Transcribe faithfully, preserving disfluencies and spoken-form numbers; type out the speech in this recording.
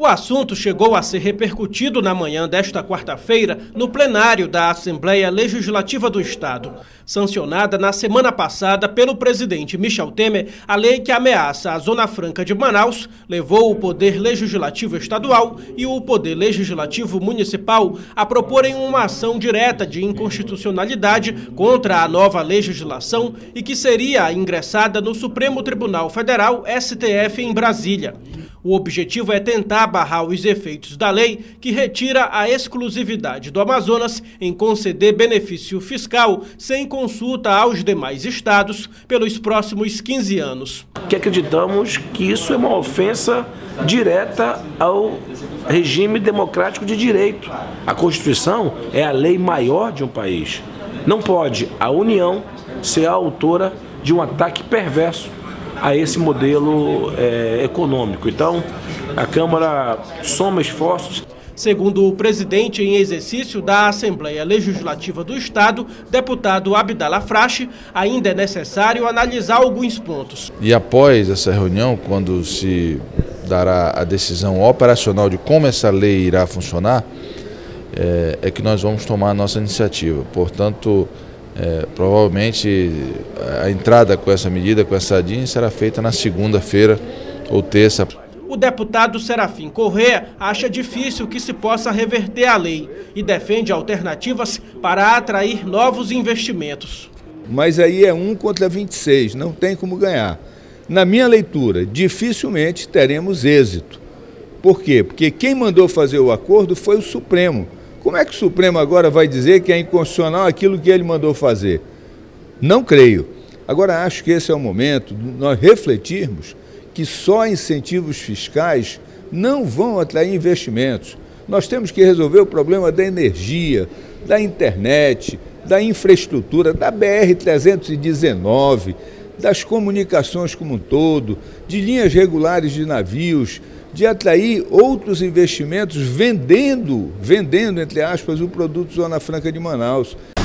O assunto chegou a ser repercutido na manhã desta quarta-feira no plenário da Assembleia Legislativa do Estado. Sancionada na semana passada pelo presidente Michel Temer, a lei que ameaça a Zona Franca de Manaus levou o Poder Legislativo Estadual e o Poder Legislativo Municipal a proporem uma ação direta de inconstitucionalidade contra a nova legislação e que seria ingressada no Supremo Tribunal Federal, S T F, em Brasília. O objetivo é tentar barrar os efeitos da lei que retira a exclusividade do Amazonas em conceder benefício fiscal sem consulta aos demais estados pelos próximos quinze anos. Que acreditamos que isso é uma ofensa direta ao regime democrático de direito. A Constituição é a lei maior de um país. Não pode a União ser a autora de um ataque perverso a esse modelo é, econômico. Então, a Câmara soma esforços. Segundo o presidente em exercício da Assembleia Legislativa do Estado, deputado Abdallah Frache, ainda é necessário analisar alguns pontos. E após essa reunião, quando se dará a decisão operacional de como essa lei irá funcionar, é, é que nós vamos tomar a nossa iniciativa. Portanto, É, provavelmente a entrada com essa medida, com essa D I N, será feita na segunda-feira ou terça. O deputado Serafim Corrêa acha difícil que se possa reverter a lei e defende alternativas para atrair novos investimentos. Mas aí é um contra vinte e seis, não tem como ganhar. Na minha leitura, dificilmente teremos êxito. Por quê? Porque quem mandou fazer o acordo foi o Supremo. Como é que o Supremo agora vai dizer que é inconstitucional aquilo que ele mandou fazer? Não creio. Agora, acho que esse é o momento de nós refletirmos que só incentivos fiscais não vão atrair investimentos. Nós temos que resolver o problema da energia, da internet, da infraestrutura, da B R trezentos e dezenove, das comunicações como um todo, de linhas regulares de navios, de atrair outros investimentos vendendo, vendendo, entre aspas, o produto Zona Franca de Manaus.